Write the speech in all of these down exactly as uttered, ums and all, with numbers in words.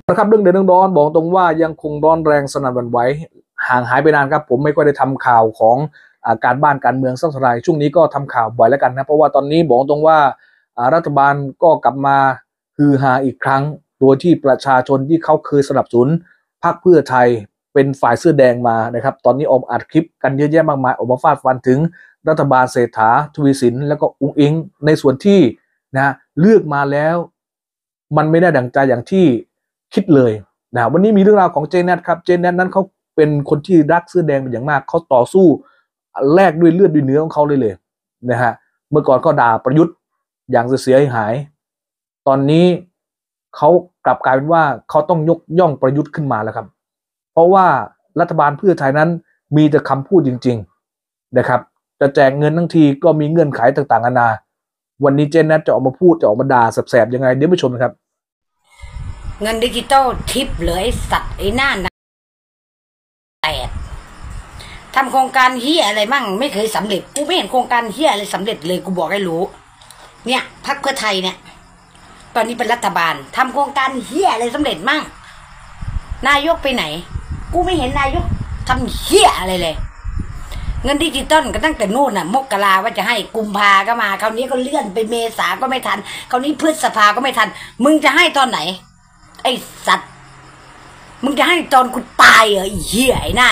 นะครับเรื่องเดือดร้อนบอกตรงว่ายังคงร้อนแรงสนั่นหวั่นไหวห่างหายไปนานครับผมไม่ค่อยได้ทำข่าวของการบ้านการเมืองสักเท่าไหร่ช่วงนี้ก็ทำข่าวบ่อยแล้วกันนะเพราะว่าตอนนี้บอกตรงว่ารัฐบาลก็กลับมาฮือฮาอีกครั้งโดยที่ประชาชนที่เขาเคยสนับสนุนพรรคเพื่อไทยเป็นฝ่ายเสื้อแดงมานะครับตอนนี้ออกอัดคลิปกันเยอะแยะมากมายออกมาฟาดฟันถึงรัฐบาลเศรษฐาทวีสินแล้วก็อุ๊งอิงในส่วนที่นะเลือกมาแล้วมันไม่ได้ดั่งใจอย่างที่คิดเลยนะวันนี้มีเรื่องราวของเจเน็ตครับเจเน็ตนั้นเขาเป็นคนที่รักเสื้อแดงเป็นอย่างมากเขาต่อสู้แลกด้วยเลือดด้วยเนื้อของเขาเลยเลยนะฮะเมื่อก่อนก็ด่าประยุทธ์อย่างเสียหายตอนนี้เขากลับกลายเป็นว่าเขาต้องยกย่องประยุทธ์ขึ้นมาแล้วครับเพราะว่ารัฐบาลเพื่อไทยนั้นมีแต่คำพูดจริงๆนะครับจะแจกเงินทั้งทีก็มีเงื่อนไขต่างๆนานาวันนี้เจนนัทจะออกมาพูดจะออกมาด่าแสบๆยังไงเดี๋ยวไปชมนะครับเงินดิจิตอลทิปเหลือสัตว์ไอ้หน้าแตกทำโครงการเฮียอะไรมั่งไม่เคยสำเร็จกูไม่เห็นโครงการเฮียอะไรสำเร็จเลยกูบอกให้รู้เนี่ยพรรคเพื่อไทยเนี่ยตอนนี้เป็นรัฐบาลทำโครงการเฮียอะไรสำเร็จมั่งนายกไปไหนกูไม่เห็นนายกทำเฮียอะไรเลยเงินดิจิตอลก็ตั้งแต่นู่นน่ะมกราว่าจะให้กุมภาก็มาคราวนี้ก็เลื่อนไปเมษาก็ไม่ทันคราวนี้พฤษภาก็ไม่ทันมึงจะให้ตอนไหนไอ้สัตว์มึงจะให้ตอนกูตายเหรอไอ้เหี้ยไอ้นั่น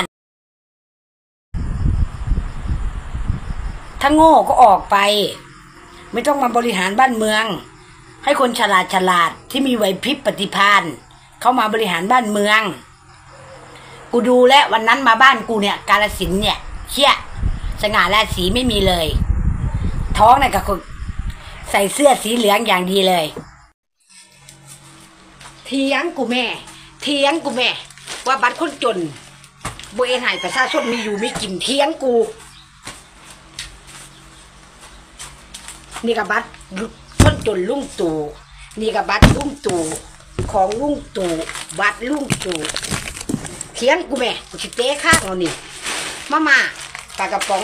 ถ้าโง่ก็ออกไปไม่ต้องมาบริหารบ้านเมืองให้คนฉลาดฉลาดที่มีไหวพริบปฏิภาณเข้ามาบริหารบ้านเมืองกูดูแลวันนั้นมาบ้านกูเนี่ยกาฬสินธุ์เนี่ยเชี่ยสง่าราศีไม่มีเลยท้องเนี่ยก็ใส่เสื้อสีเหลืองอย่างดีเลยเถียงกูแม่เถียงกูแม่ว่าบัตรคนจนบริหารประชาชนมีอยู่มีกินเถียงกูนี่กับบัตรคนจนลุงตู่นี่กับบัตรลุงตู่ของลุงตู่บัตรลุงตู่เถียงกูแม่กูจะเตะข้างเรานี่มาม่าปลากระป๋อง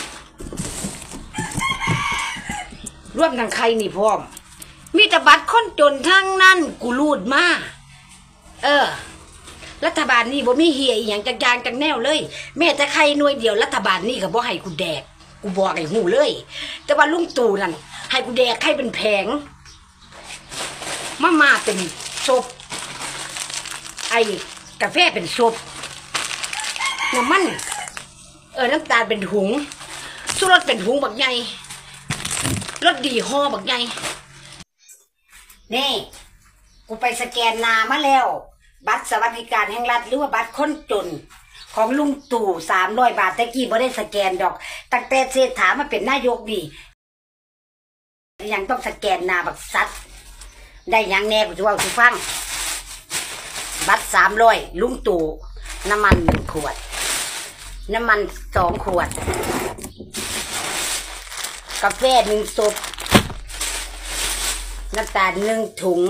ร่วมทางใครนี่พร้อมมีแต่บัตรคนจนทั้งนั้นกูรูดมาเออรัฐบาลนี่บ่มีเฮียอีหยังจังๆจังแนวเลยแม้แต่ใครหน่วยเดียวรัฐบาลนี่ก็บ่ให้กูแดกกูบอกไอ้หูเลยแต่ว่าลุงตู่นั่นให้กูแดกให้เป็นแผงมาม่าเป็นศพไอ้กาแฟเป็นศพน้ำมันเออน้ำตาลเป็นถุงสุรสเป็นถุงบักใหญ่รสดีห่อบักใหญ่นี่กูไปสแกนนามาแล้วบัตรสวัสดิการแห่งรัฐหรือว่าบัตรคนจนของลุงตู่สามร้อยบาทแต่กี้บ่ได้สแกนดอกตั้งแต่เศรษฐามาเป็นนายกดียังต้องสแกนนาบักซัดได้ยังแน่กูจะว่ากูฟังบัตรสามร้อยลุงตู่น้ำมันหนึ่งขวดน้ำมันสองขวดกาแฟหนึ่งซดน้ำตาลหนึ่งถุง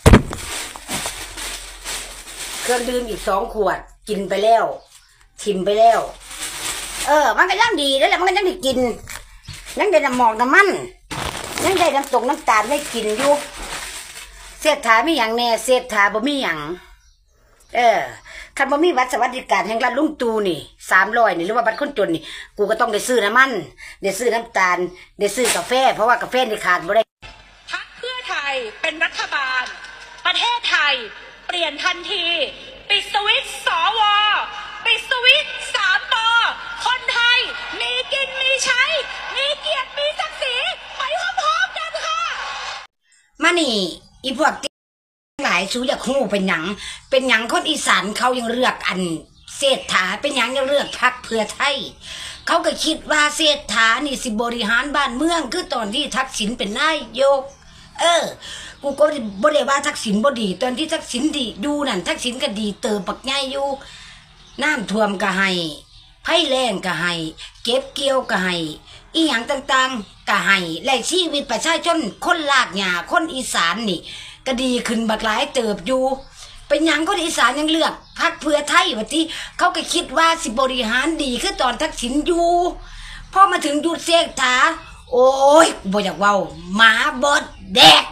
เครื่องดื่มอีกสองขวดกินไปแล้วชิมไปแล้วเออมันก็ยังดีแล้วแหละมันก็ยังได้กินยังได้น้ำหมอกน้ำมันยังได้น้ำตกน้ำตาลได้กินอยู่เศรษฐาไม่อย่างแน่เศรษฐาบ่มีอย่างเออคันบ่มีบัตรสวัสดิการแห่งรัฐลุงตู่นี่สามร้อยนี่หรือว่าบัตรคนจนนี่กูก็ต้องได้ซื้อน้ำมันได้ซื้อน้ำตาลได้ซื้อกาแฟเพราะว่ากาแฟนี่ขาดบ่ได้พรรคเพื่อไทยเป็นรัฐบาลประเทศไทยเปลี่ยนทันทีปิดสวิตช์สวปิดสวิตช์สามปคนไทยมีกินมีใช้มีเกียรติมีศักดิ์ศรีไปพร้อมๆกันค่ะมานี่อีพวกหลายชูอยากหูเป็นหยังเป็นหยังคนอีสานเขายังเลือกอันเศรษฐาเป็นหยังยังเลือกพรรคเพื่อไทยเขาก็คิดว่าเศรษฐานี่สิบริหารบ้านเมืองคือตอนที่ทักษิณเป็นนายกเออกูก็บ่ได้ว่าทักษิณบ่ดีตอนที่ทักษิณดีดูนั่นทักษิณก็ดีเติบบักใหญ่อยู่น้ำท่วมก็ให้ภัยแล้งก็ให้เก็บเกี่ยวก็ให้อีหยังต่างๆก็ให้และชีวิตประชาชนคนลากหญ้าคนอีสานนี่ก็ดีขึ้นบักหลายเติบอยู่เป็นหยังคนอีสานยังเลือกพรรคเพื่อไทยว่าที่เขาก็คิดว่าสิบริหารดีคือตอนทักษิณอยู่พอมาถึงยุดเศรษฐาโอ้ยบ่อยากเว้าหมาบดแดก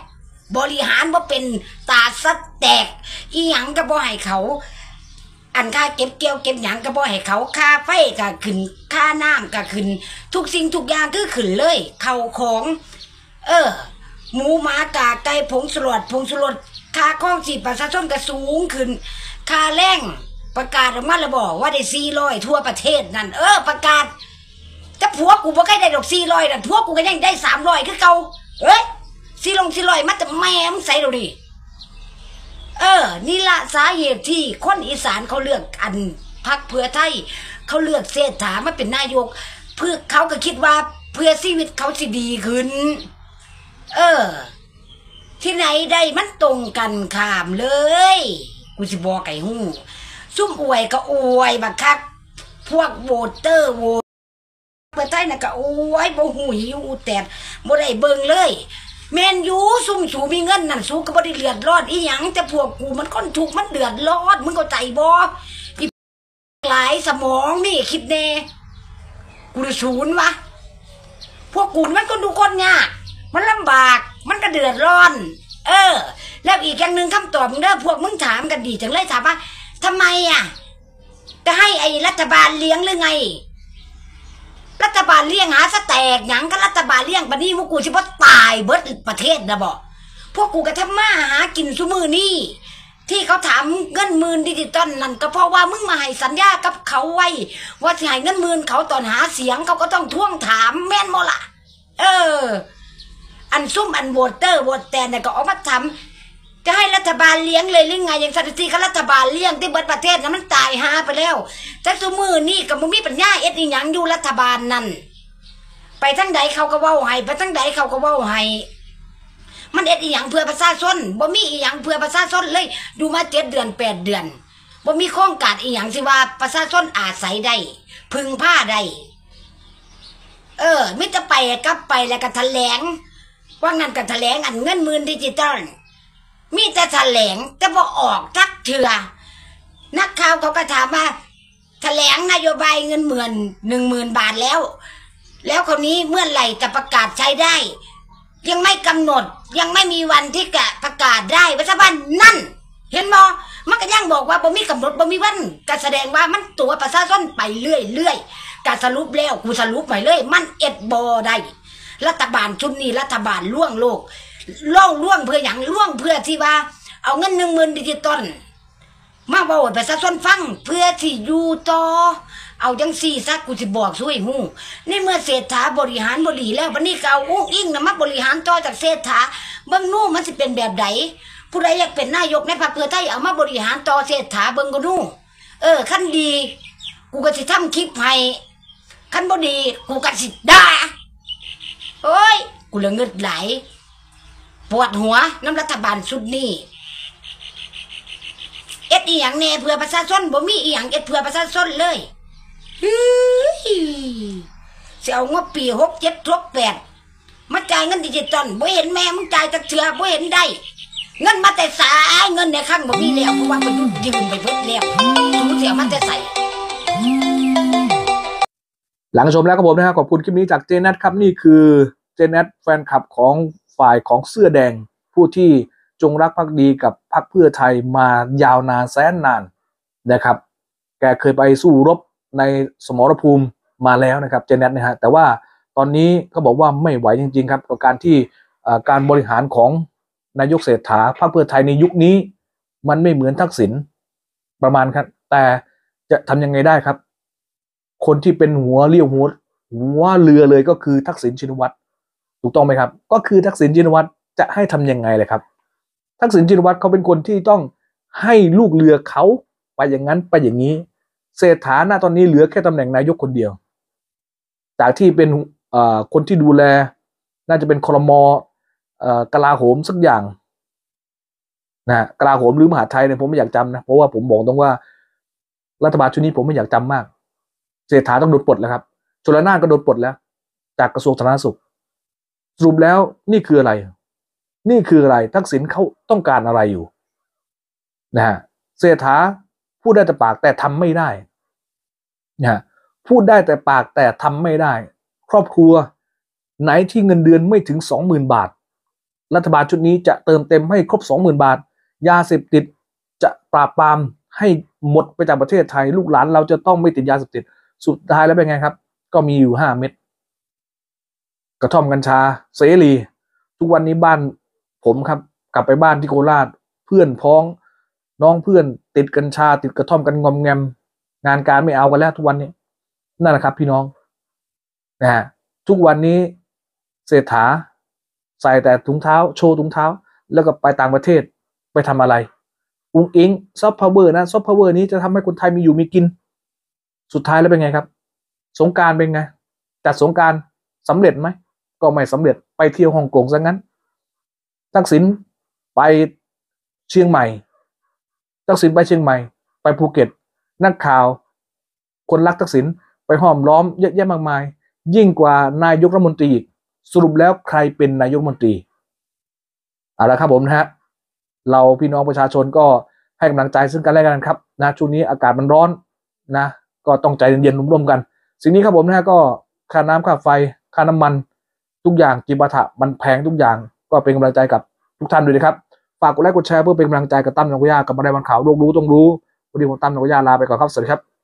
บริหารบ่เป็นตาสะแตกอีหยังก็บ่ให้เขาอันค่าเก็บเกี่ยวเก็บหยังก็บ่ให้เขาค่าไฟก็ขึ้นค่าน้ำก็ขึ้นทุกสิ่งทุกอย่างคือขึ้นเลยเข้าของเออหมูหมากาไก่ผงสลดผงสลดค่าข้องสีประชาชนก็สูงขึ้นค่าแรงประกาศออกมาแล้วบอกว่าได้สี่ร้อยทั่วประเทศนั่นเออประกาศแต่ผัวกูบ่เคยได้ดอกสี่ร้อยนั่นผัวกูก็ยังได้สามร้อยคือเก่าเอ้ยสี่ลงสี่ร้อยมาแต่แม่มึงใส่ดูดิเออนี่ละสาเหตุที่คนอีสานเขาเลือกอันพรรคเพื่อไทยเขาเลือกเศรษฐามาเป็นนายกเพื่อเขาก็คิดว่าเพื่อชีวิตเขาสิดีขึ้นเออที่ไหนได้มันตรงกันข้ามเลยกูสิบอกไอ้หูซุ่มอวยก็อวยบักคักพวกโวเตอร์โวเพื่อไทยน่ะก็อวยบ่หูหิวแตดบ่ได้เบิ่งเลยแมนยูซุ่มสูมีเงินนั่นสูก็บ่ได้เดือดร้อนอีหยังแต่พวกกูมันคนถูกมันเดือดร้อนมึงเข้าใจบ่อีหลายสมองนี่คิดแน่กูจะศูนย์วะพวกกูมันก็ดูคนยากมันลำบากมันก็เดือดร้อนเออแล้วอีกอย่างหนึ่งคำตอบมึงเด้อพวกมึงถามกันดีจังเลยถามว่าทำไมอ่ะจะให้ไอ้รัฐบาลเลี้ยงหรือไงรัฐบาลเลี้ยงหาสแตกหยังก็รัฐบาลเลี้ยงบัดนี้พวกกูสิบ่ตายเบิดประเทศนะบ่พวกกูก็ทำมาหากินซุมื้อนี้ที่เขาถามเงินหมื่นดิจิตอลนั่นก็เพราะว่ามึงมาให้สัญญากับเขาไว้ว่าสิให้เงินหมื่นเขาตอนหาเสียงเขาก็ต้องทวงถามแม่นบ่ล่ะเอออันซุ่มอันโหวตเตอร์โหวตแตนเนี่ยก็ออกมาทำจะให้รัฐบาลเลี้ยงเลยหรือไงอย่างสถิติเขารัฐบาลเลี้ยงที่เบิดประเทศนั้นมันตายหาไปแล้วแต่ซุมื้อนี้ก็บ่มีปัญญาเอ็ดอีหยังอยู่รัฐบาลนั่นไปทั้งใดเขาก็เว้าให้ไปทั้งใดเขาก็เว้าให้มันเอ็ดอีหยังเพื่อประชาชนบ่มีอีหยังเพื่อประชาชนเลยดูมาเจ็ดเดือนแปดเดือนบ่มีโครงการอีหยังสิว่าประชาชนอาศัยได้พึ่งผ้าได้เออมิจะไปกลับไปแล้วก็แถลงว่างั้นก็แถลงอันเงินหมื่นดิจิตอลมีแต่แถลงแต่บ่ออกทักเถื่อนักข่าวเขาก็ถามว่าแถลงนโยบายเงินหมื่นหนึ่งหมื่นบาทแล้วแล้วคนนี้เมื่อไหร่จะประกาศใช้ได้ยังไม่กำหนดยังไม่มีวันที่จะประกาศได้รัฐบาลนั่นเห็นบ่มันก็ยังบอกว่าบ่มีกำหนดบ่มีวันก็แสดงว่ามันตัวประชาชนไปเรื่อยๆการสรุปแล้วกูสรุปไปเลยมันเอ็ดบ่ได้รัฐบาลชุดนี้รัฐบาลล่วงโลกล่องล่วงเพื่ออย่างล่วงเพื่อที่ว่าเอาเงินหนึ่งหมื่นดิจิตอลมาบอกประชาชนฟังเพื่อที่อยู่ต่อเอาจังสี่ซะกูจะบอกช่วยหูในเมื่อเศรษฐาบริหารบริแล้ววันนี้ก็เอาอุ้งอิงนะมาบริหารต่อจากเศรษฐาเบิ้งนู่มันจะเป็นแบบไหนผู้ใดอยากเป็นนายกในพรรคเพื่อไทยเอามาบริหารต่อเศรษฐาเบิ้งก็นู่เออขั้นดีกูก็จะทำคลิปให้ขั้นบ่ดีกูก็สิด่าโอ้ยกูเลยเงินไหลปวดหัวน้ำรัฐบาลชุดนี้เอ็ดอีหยังแน่เพื่อประชาชนบ่มีอีหยังเอ็ดเพื่อประชาชนเลยเฮ้ยเสียเอางบปีหกเจ็ดทบแปดมาจ่ายเงินดิจิตอลบ่เห็นแม่มึงจ่ายจักเถื่อบ่เห็นได้เงินมาแต่สายเงินในข้างบ่มีแล้วเพราะว่าประยุทธ์ยืมไปเบิดแล้วสูเสียมันจะใส่หลังชมแล้วครับผมนะครับขอบคุณคลิปนี้จากเจนัทครับนี่คือเจนัทแฟนคลับของฝ่ายของเสื้อแดงผู้ที่จงรักภักดีกับพรรคเพื่อไทยมายาวนานแสนนานนะครับแกเคยไปสู้รบในสมรภูมิมาแล้วนะครับเจนัทนะฮะแต่ว่าตอนนี้เขาบอกว่าไม่ไหวจริงๆครับกับการที่การบริหารของนายกเศรษฐาพรรคเพื่อไทยในยุคนี้มันไม่เหมือนทักษิณประมาณครับแต่จะทำยังไงได้ครับคนที่เป็นหัวเลี้ยวหัวหัวเรือเลยก็คือทักษิณชินวัตรถูกต้องไหมครับก็คือทักษิณชินวัตรจะให้ทำยังไงเลยครับทักษิณชินวัตรเขาเป็นคนที่ต้องให้ลูกเรือเขาไปอย่างนั้นไปอย่างนี้เศรษฐาณตอนนี้เหลือแค่ตำแหน่งนายกคนเดียวจากที่เป็นคนที่ดูแลน่าจะเป็นครม.กลาโหมสักอย่างนะกลาโหมหรือมหาดไทยเนี่ยผมไม่อยากจำนะเพราะว่าผมบอกตรงว่ารัฐบาลชุดนี้ผมไม่อยากจำมากเศรษฐาต้องโดนปลดแล้วครับชลน่านก็โดนปลดแล้วจากกระทรวงสาธารณสุขสรุปแล้วนี่คืออะไรนี่คืออะไรทักษิณเขาต้องการอะไรอยู่นะฮะเศรษฐาพูดได้แต่ปากแต่ทำไม่ได้นะฮะพูดได้แต่ปากแต่ทำไม่ได้ครอบครัวไหนที่เงินเดือนไม่ถึงสองหมื่นบาทรัฐบาลชุดนี้จะเติมเต็มให้ครบ สองหมื่น บาทยาเสพติดจะปราบปรามให้หมดไปจากประเทศไทยลูกหลานเราจะต้องไม่ติดยาเสพติดสุดท้ายแล้วเป็นไงครับก็มีอยู่ห้าเม็ดกระท่อมกัญชาเสรีทุกวันนี้บ้านผมครับกลับไปบ้านที่โคราชเพื่อนพ้องน้องเพื่อนติดกัญชาติดกระท่อมกันงอมแงมงานการไม่เอากันแล้วทุกวันนี้นั่นแหละครับพี่น้องนะฮะทุกวันนี้เศรษฐาใส่แต่ถุงเท้าโชว์ถุงเท้าแล้วก็ไปต่างประเทศไปทำอะไรอุ้งอิงซอฟต์พาวเวอร์นะซอฟต์พาวเวอร์นี้จะทำให้คนไทยมีอยู่มีกินสุดท้ายแล้วเป็นไงครับสงกรานต์เป็นไงจัดสงกรานต์สำเร็จไหมก็ไม่สำเร็จไปเที่ยวฮ่องกงซะงั้นทักษิณไปเชียงใหม่ทักษิณไปเชียงใหม่ไปภูเก็ตนักข่าวคนรักทักษิณไปห้อมล้อมเยอะแยะมากมายยิ่งกว่านายกรัฐมนตรีอีกสรุปแล้วใครเป็นนายกรัฐมนตรีเอาละครับผมนะฮะเราพี่น้องประชาชนก็ให้กำลังใจซึ่งกันและกันครับนะช่วงนี้อากาศมันร้อนนะก็ต้องใจเย็นๆร่วมๆกันสิ่งนี้ครับผมนะฮะก็ค่าน้ำค่าไฟค่าน้ำมันทุกอย่างจิปาถะมันแพงทุกอย่างก็เป็นกำลังใจกับทุกท่านด้วยนะครับฝากกดไลค์กดแชร์เพื่อเป็นกำลังใจกับตั้มนกยากับมาได้วันข่าวโลกรู้ต้องรู้วันนี้ผมตั้มนกยาลาไปก่อนครับสวัสดีครับ